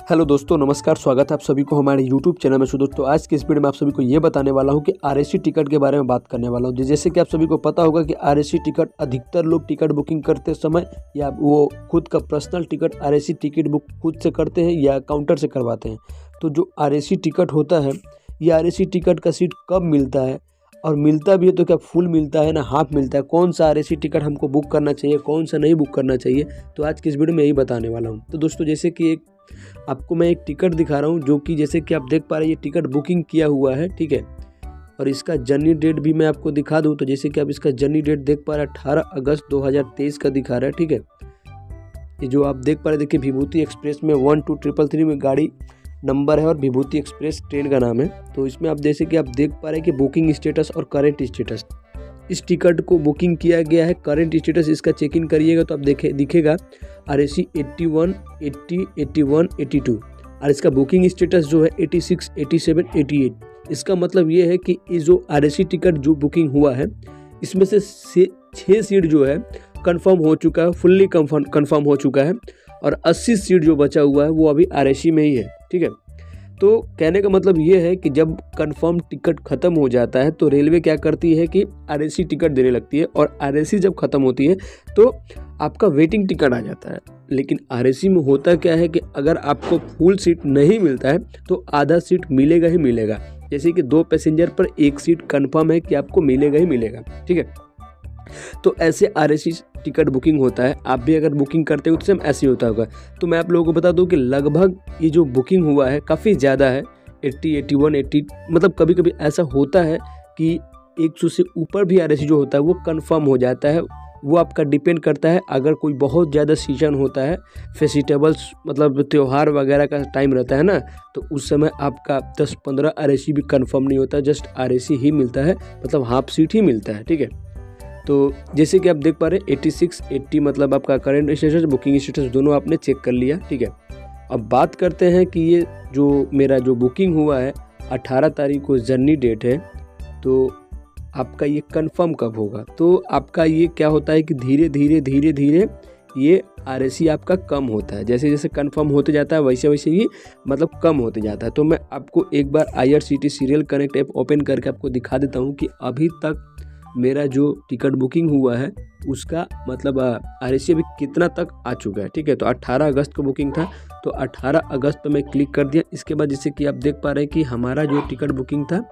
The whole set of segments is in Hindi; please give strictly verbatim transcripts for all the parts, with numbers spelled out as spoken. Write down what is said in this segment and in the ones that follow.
हेलो दोस्तों, नमस्कार। स्वागत है आप सभी को हमारे यूट्यूब चैनल में। सो दोस्तों, आज की इस वीडियो में आप सभी को ये बताने वाला हूँ कि आरएसी टिकट के बारे में बात करने वाला हूँ। जैसे कि आप सभी को पता होगा कि आरएसी टिकट अधिकतर लोग टिकट बुकिंग करते समय या वो खुद का personal ticket RAC ticket book खुद से करते हैं या काउंटर से करवाते हैं। तो जो आरएसी टिकट होता है, ये आरएसी टिकट का सीट कब मिलता है और मिलता भी है तो क्या फुल मिलता है ना हाफ मिलता है, कौन सा आरएसी टिकट हमको बुक करना चाहिए, कौन सा नहीं बुक करना चाहिए, तो आज की इस वीडियो में यही बताने वाला हूँ। तो दोस्तों, जैसे कि एक आपको मैं एक टिकट दिखा रहा हूँ जो कि जैसे कि आप देख पा रहे हैं, ये टिकट बुकिंग किया हुआ है, ठीक है। और इसका जर्नी डेट भी मैं आपको दिखा दूँ तो जैसे कि आप इसका जर्नी डेट देख पा रहे हैं अठारह अगस्त दो हज़ार तेईस का दिखा रहा है, ठीक है। ये जो आप देख पा रहे हैं, देखिए विभूति एक्सप्रेस में वन टू ट्रिपल थ्री में गाड़ी नंबर है और विभूति एक्सप्रेस ट्रेन का नाम है। तो इसमें आप जैसे कि आप देख पा रहे हैं कि बुकिंग स्टेटस और करेंट स्टेटस, इस टिकट को बुकिंग किया गया है। करंट स्टेटस इसका चेक इन करिएगा तो आप देखे दिखेगा आरएसी इक्यासी, अस्सी, इक्यासी, बयासी और इसका बुकिंग स्टेटस जो है छियासी, सत्तासी, अट्ठासी। इसका मतलब ये है कि ये जो आरएसी टिकट जो बुकिंग हुआ है, इसमें से छः सीट जो है कंफर्म हो चुका है, फुल्ली कंफर्म कंफर्म हो चुका है और अस्सी सीट जो बचा हुआ है वो अभी आरएसी में ही है, ठीक है। तो कहने का मतलब ये है कि जब कंफर्म टिकट ख़त्म हो जाता है तो रेलवे क्या करती है कि आरएसी टिकट देने लगती है और आरएसी जब ख़त्म होती है तो आपका वेटिंग टिकट आ जाता है। लेकिन आरएसी में होता क्या है कि अगर आपको फुल सीट नहीं मिलता है तो आधा सीट मिलेगा ही मिलेगा। जैसे कि दो पैसेंजर पर एक सीट कंफर्म है कि आपको मिलेगा ही मिलेगा, ठीक है। तो ऐसे आरएसी टिकट बुकिंग होता है। आप भी अगर बुकिंग करते हो तो सेम ऐसे ही होता होगा। तो मैं आप लोगों को बता दूं कि लगभग ये जो बुकिंग हुआ है काफ़ी ज़्यादा है, अस्सी, इक्यासी, अस्सी। मतलब कभी कभी ऐसा होता है कि सौ से ऊपर भी आरएसी जो होता है वो कंफर्म हो जाता है। वो आपका डिपेंड करता है, अगर कोई बहुत ज़्यादा सीजन होता है, फेस्टिवल्स मतलब त्यौहार वगैरह का टाइम रहता है ना, तो उस समय आपका दस पंद्रह आरएसी भी कंफर्म नहीं होता, जस्ट आरएसी ही मिलता है, मतलब हाफ सीट ही मिलता है, ठीक है। तो जैसे कि आप देख पा रहे हैं छियासी, अस्सी मतलब आपका करंट स्टेटस बुकिंग स्टेटस दोनों आपने चेक कर लिया, ठीक है। अब बात करते हैं कि ये जो मेरा जो बुकिंग हुआ है अठारह तारीख को जर्नी डेट है, तो आपका ये कंफर्म कब होगा। तो आपका ये क्या होता है कि धीरे धीरे धीरे धीरे ये आरएसी आपका कम होता है। जैसे जैसे कंफर्म होते जाता है वैसे वैसे ही मतलब कम होते जाता है। तो मैं आपको एक बार IRCTC rail connect app open करके आपको दिखा देता हूँ कि अभी तक मेरा जो टिकट बुकिंग हुआ है उसका मतलब आरएसी अभी कितना तक आ चुका है, ठीक है। तो अठारह अगस्त को बुकिंग था, तो अठारह अगस्त पे मैं क्लिक कर दिया। इसके बाद जैसे कि आप देख पा रहे हैं कि हमारा जो टिकट बुकिंग था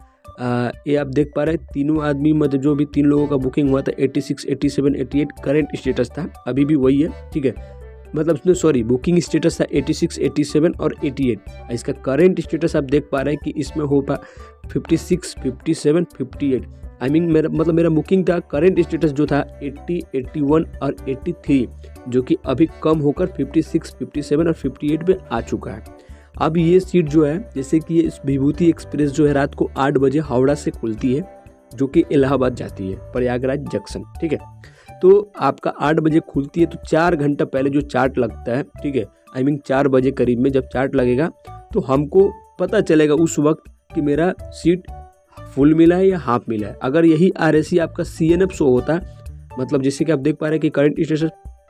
आ, ये आप देख पा रहे हैं तीनों आदमी मतलब जो भी तीन लोगों का बुकिंग हुआ था छियासी, सत्तासी, अट्ठासी करंट स्टेटस था, अभी भी वही है, ठीक है। मतलब उसमें सॉरी बुकिंग स्टेटस था छियासी, सत्तासी और अट्ठासी। इसका करंट स्टेटस आप देख पा रहे हैं कि इसमें हो पा छप्पन, सत्तावन, अट्ठावन। आई मीन मेरा मतलब मेरा बुकिंग था करंट स्टेटस जो था अस्सी, इक्यासी और तिरासी, जो कि अभी कम होकर छप्पन, सत्तावन और अट्ठावन पे आ चुका है। अब ये सीट जो है, जैसे कि ये विभूति एक्सप्रेस जो है रात को आठ बजे हावड़ा से खुलती है, जो कि इलाहाबाद जाती है, प्रयागराज जंक्शन, ठीक है। तो आपका आठ बजे खुलती है तो चार घंटा पहले जो चार्ट लगता है, ठीक है, आई मीन चार बजे करीब में जब चार्ट लगेगा तो हमको पता चलेगा उस वक्त कि मेरा सीट फुल मिला है या हाफ मिला है। अगर यही आरएसी आपका सीएनएफ शो होता है, मतलब जैसे कि आप देख पा रहे हैं कि करंट स्टेटस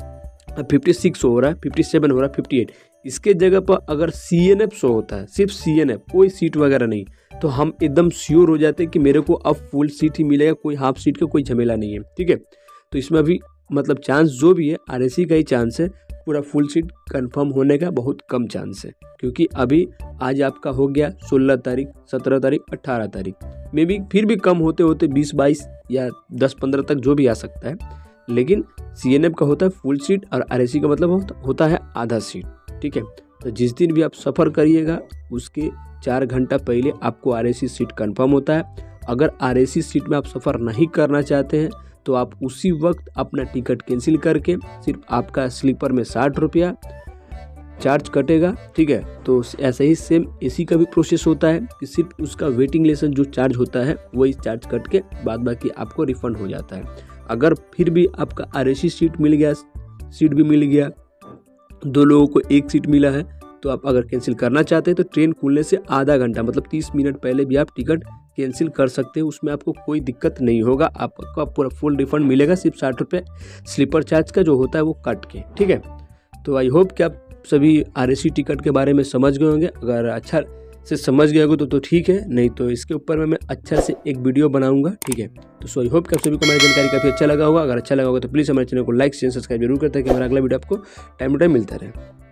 छप्पन हो रहा है, सत्तावन हो रहा है, अट्ठावन, इसके जगह पर अगर सीएनएफ शो होता है, सिर्फ सीएनएफ, कोई सीट वगैरह नहीं, तो हम एकदम श्योर हो जाते हैं कि मेरे को अब फुल सीट ही मिलेगा, कोई हाफ सीट का कोई झमेला नहीं है, ठीक है। तो इसमें अभी मतलब चांस जो भी है आरएसी का ही चांस है, पूरा फुल सीट कंफर्म होने का बहुत कम चांस है, क्योंकि अभी आज आपका हो गया सोलह तारीख, सत्रह तारीख, अट्ठारह तारीख में भी फिर भी कम होते होते बीस बाईस या दस पंद्रह तक जो भी आ सकता है। लेकिन सीएनएफ का होता है फुल सीट और आरएसी का मतलब होता, होता है आधा सीट, ठीक है। तो जिस दिन भी आप सफ़र करिएगा उसके चार घंटा पहले आपको आरएसी सीट कंफर्म होता है। अगर आरएसी सीट में आप सफ़र नहीं करना चाहते हैं तो आप उसी वक्त अपना टिकट कैंसिल करके सिर्फ आपका स्लीपर में साठ रुपया चार्ज कटेगा, ठीक है। तो ऐसे ही सेम एसी का भी प्रोसेस होता है कि सिर्फ उसका वेटिंग लेसन जो चार्ज होता है वही चार्ज कट के बाद बाकी आपको रिफंड हो जाता है। अगर फिर भी आपका आरएसी सीट मिल गया, सीट भी मिल गया, दो लोगों को एक सीट मिला है, तो आप अगर कैंसिल करना चाहते हैं तो ट्रेन खुलने से आधा घंटा मतलब तीस मिनट पहले भी आप टिकट कैंसिल कर सकते हैं। उसमें आपको कोई दिक्कत नहीं होगा, आपका पूरा फुल रिफंड मिलेगा, सिर्फ साठ रुपये स्लीपर चार्ज का जो होता है वो कट के, ठीक है। तो आई होप कि आप सभी आरएसी टिकट के बारे में समझ गए होंगे। अगर अच्छा से समझ गए होगे तो तो ठीक है, नहीं तो इसके ऊपर में मैं अच्छा से एक वीडियो बनाऊंगा, ठीक है। तो सो आई होप कि आप सभी को मेरी जानकारी काफ़ी अच्छा लगा होगा। अगर अच्छा लगा होगा तो प्लीज़ हमारे चैनल को लाइक शेयर सब्सक्राइब जरूर करते हैं कि हमारा अगला वीडियो आपको टाइम टू टाइम मिलता रहे।